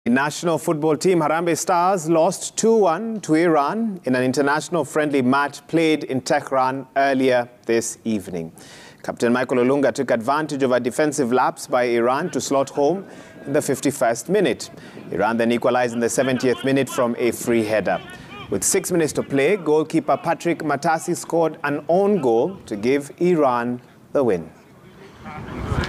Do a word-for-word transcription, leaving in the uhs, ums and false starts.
The national football team Harambee Stars lost two one to Iran in an international friendly match played in Tehran earlier this evening. Captain Michael Olunga took advantage of a defensive lapse by Iran to slot home in the fifty-first minute. Iran then equalized in the seventieth minute from a free header. With six minutes to play, goalkeeper Patrick Matasi scored an own goal to give Iran the win.